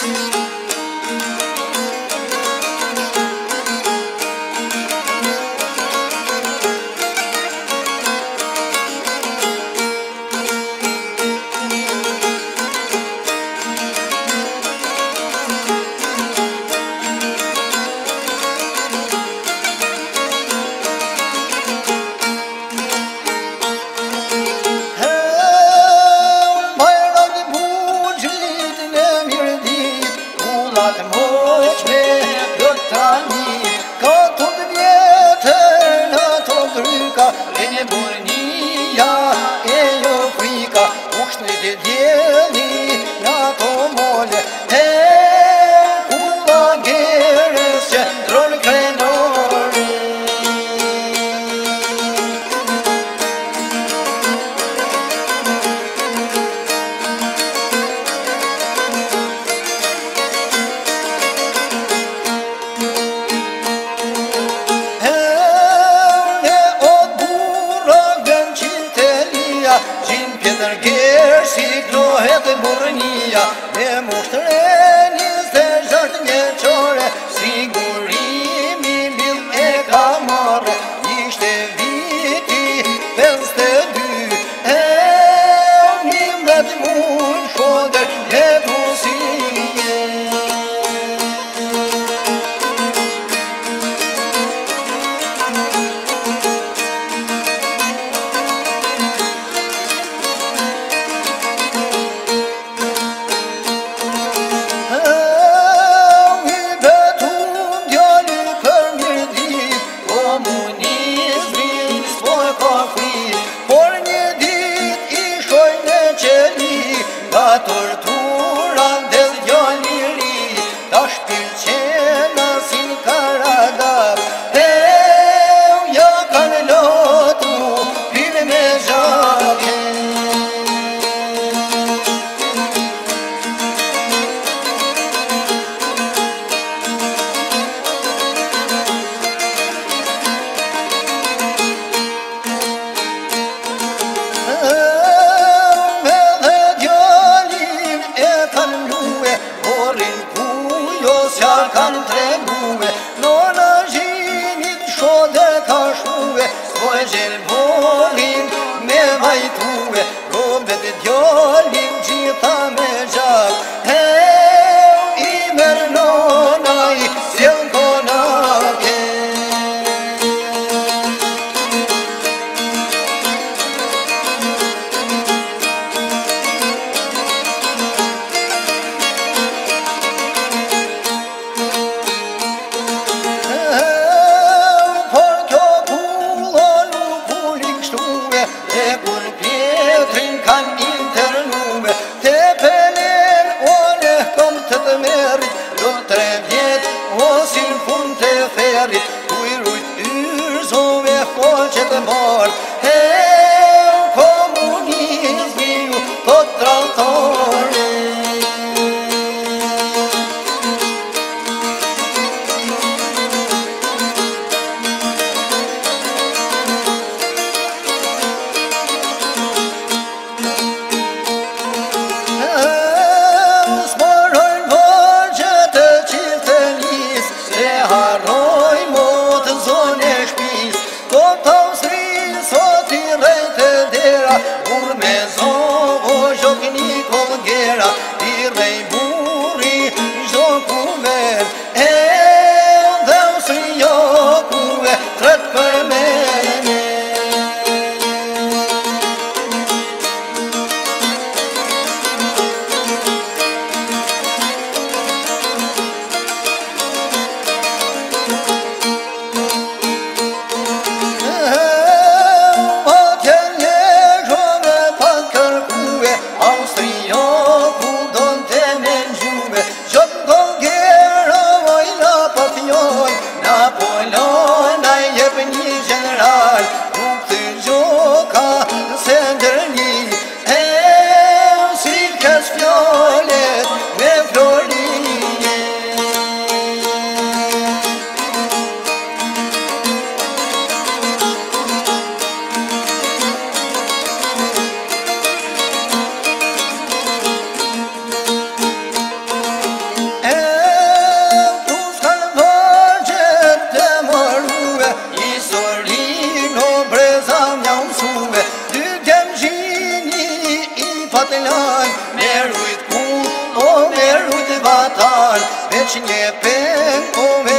Katund Vjeter në të gryka, Lene burnia e jo frika, Ushtë në djeli në të mole, Kula Gerës që dronë krenore. Gjin Vjeter Gera si klohet burnia, me mushtre 26 vjeçore, sigurimi mil e ka marre, ishte viti 52, 11 muj shoder jetusie. Ka torturan del djaliri, ta shpilqena sin karadar, ja kanë lotu pile me zhake. Sjar kanë tregue, nona Gjinit shode ka shue, Svoj gjelbolin me vajtue, Robet djallin gjitha me gjak, I merë nona I sjell konake. Kan internume, te pelen o ne kom të të merit, do 3 vjet o sin fund të ferit, ku I rujt yrzove hoqet e bart, komunizmi ju të traltore. Harroj mot zone shpis, ko të usri veç një peng, o